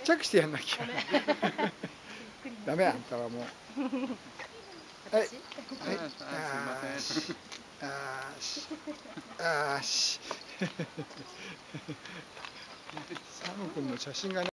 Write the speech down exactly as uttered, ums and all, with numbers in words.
ちゃくしてやんなきゃ。ダメあんたはもう。はい。はい。あーし。あーし。あーし。サム君の写真がね。